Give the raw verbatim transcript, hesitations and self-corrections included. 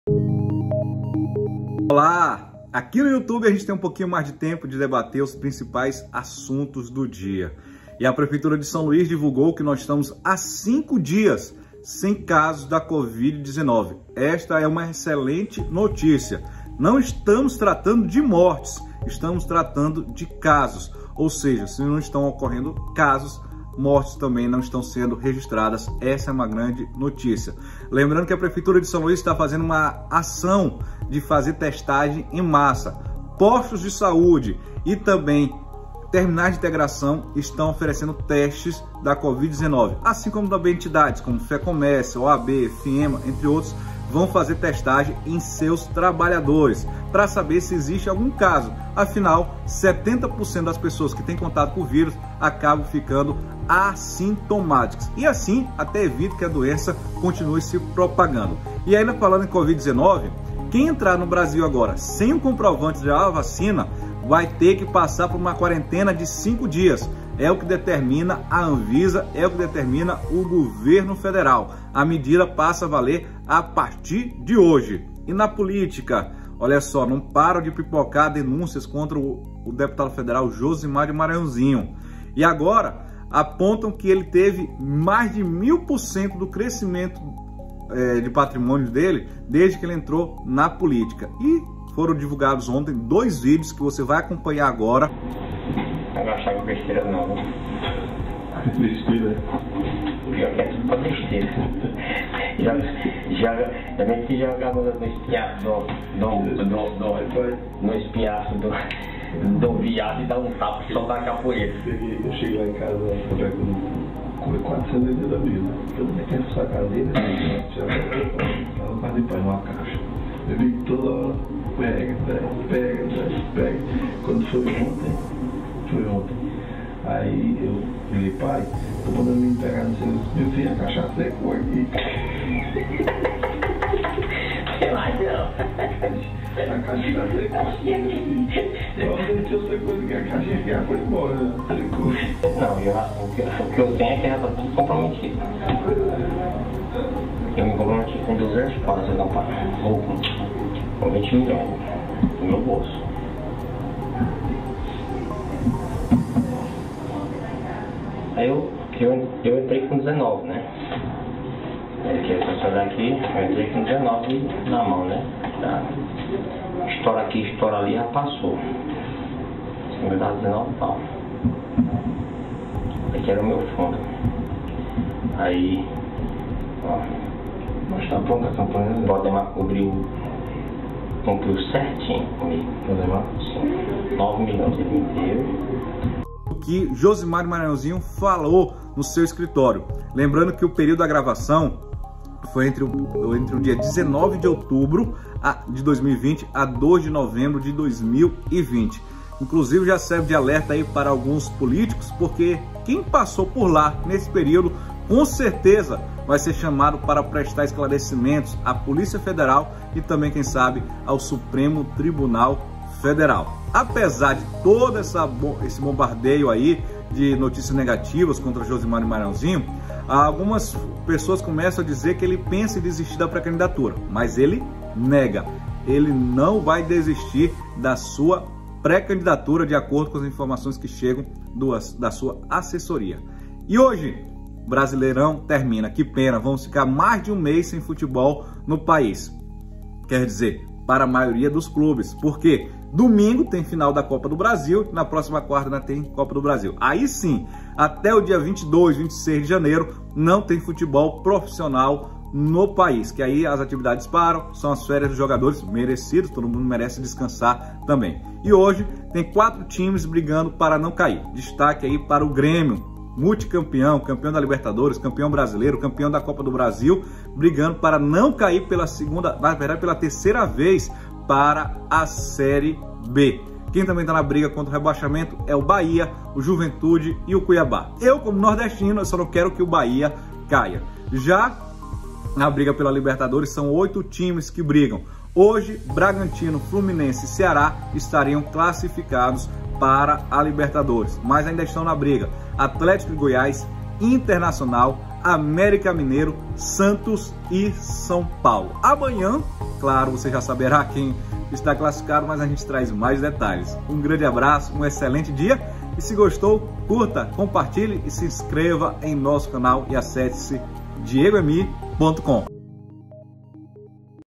Olá! Aqui no YouTube a gente tem um pouquinho mais de tempo de debater os principais assuntos do dia. E a Prefeitura de São Luís divulgou que nós estamos há cinco dias sem casos da covid dezenove. Esta é uma excelente notícia. Não estamos tratando de mortes, estamos tratando de casos. Ou seja, se não estão ocorrendo casos, mortes também não estão sendo registradas. Essa é uma grande notícia. Lembrando que a Prefeitura de São Luís está fazendo uma ação de fazer testagem em massa. Postos de saúde e também terminais de integração estão oferecendo testes da covid dezenove, assim como também entidades como FEComércio, O A B, FIEMA, entre outros, vão fazer testagem em seus trabalhadores para saber se existe algum caso. Afinal, setenta por cento das pessoas que têm contato com o vírus acabam ficando assintomáticas e assim até evita que a doença continue se propagando. E ainda falando em covid dezenove, quem entrar no Brasil agora sem o comprovante da vacina vai ter que passar por uma quarentena de cinco dias. É o que determina a Anvisa, é o que determina o governo federal. A medida passa a valer a partir de hoje. E na política, olha só, não param de pipocar denúncias contra o, o deputado federal Josimar de Maranhãozinho. E agora apontam que ele teve mais de mil por cento do crescimento é, de patrimônio dele desde que ele entrou na política. E foram divulgados ontem dois vídeos que você vai acompanhar agora. Eu não achava besteira não. Besteira? Pior que é tudo pra besteira. Joga, joga, também se joga no, no espinhaço do, do, do, do, no espinhaço do, do viado e dá um tapa e soltar a capoeira. Eu cheguei lá em casa, eu com quatrocentos litros da vida. Todo mundo tem essa cadeira, ela vai limpar em uma caixa. Eu vi toda hora, pega, pega, pega, pega, pega. Quando foi ontem, foi ontem. Aí eu falei, pai, tô mandando me pegar no seu. Meu filho, a cachaça secou aqui. Sei lá, não. A cachaça secou aqui, meu filho. Eu não tinha outra coisa que a caixinha que foi embora, né? Secou. Não, eu, o, que, o que eu tenho é que ela tá tudo comprometido. Eu me comprometi com duzentos paus, eu não pago. Ou com vinte milhões no meu bolso. Aí eu, eu, eu entrei com dezenove, né? Aí que essa olhar aqui, eu entrei com dezenove na mão, né? Tá. Estoura aqui, estoura ali, já passou. Isso me dá dezenove pau. Aqui era o meu fundo. Aí, ó. Mas tá pronta a campanha? O Valdemar cobriu, cumpriu certinho comigo. Valdemar? Sim. nove milhões ele me deu. O que Josimar de Maranhãozinho falou no seu escritório. Lembrando que o período da gravação foi entre o, entre o dia dezenove de outubro de dois mil e vinte a dois de novembro de dois mil e vinte. Inclusive já serve de alerta aí para alguns políticos, porque quem passou por lá nesse período com certeza vai ser chamado para prestar esclarecimentos à Polícia Federal e também, quem sabe, ao Supremo Tribunal Federal. Apesar de todo essa, esse bombardeio aí de notícias negativas contra Josimar de Maranhãozinho, algumas pessoas começam a dizer que ele pensa em desistir da pré-candidatura, mas ele nega. Ele não vai desistir da sua pré-candidatura, de acordo com as informações que chegam do, da sua assessoria. E hoje, Brasileirão termina. Que pena, vamos ficar mais de um mês sem futebol no país. Quer dizer, para a maioria dos clubes. Porque domingo tem final da Copa do Brasil, na próxima quarta ainda tem Copa do Brasil. Aí sim, até o dia vinte e dois, vinte e seis de janeiro, não tem futebol profissional no país. Que aí as atividades param, são as férias dos jogadores merecidos, todo mundo merece descansar também. E hoje tem quatro times brigando para não cair. Destaque aí para o Grêmio, multicampeão, campeão da Libertadores, campeão brasileiro, campeão da Copa do Brasil, brigando para não cair pela segunda, na verdade pela terceira vez para a Série B. Quem também está na briga contra o rebaixamento é o Bahia, o Juventude e o Cuiabá. Eu, como nordestino, eu só não quero que o Bahia caia. Já na briga pela Libertadores são oito times que brigam. Hoje, Bragantino, Fluminense e Ceará estariam classificados para a Libertadores, mas ainda estão na briga. Atlético de Goiás, Internacional, América Mineiro, Santos e São Paulo. Amanhã claro, você já saberá quem está classificado, mas a gente traz mais detalhes. Um grande abraço, um excelente dia e se gostou, curta, compartilhe e se inscreva em nosso canal e acesse diego emi ponto com.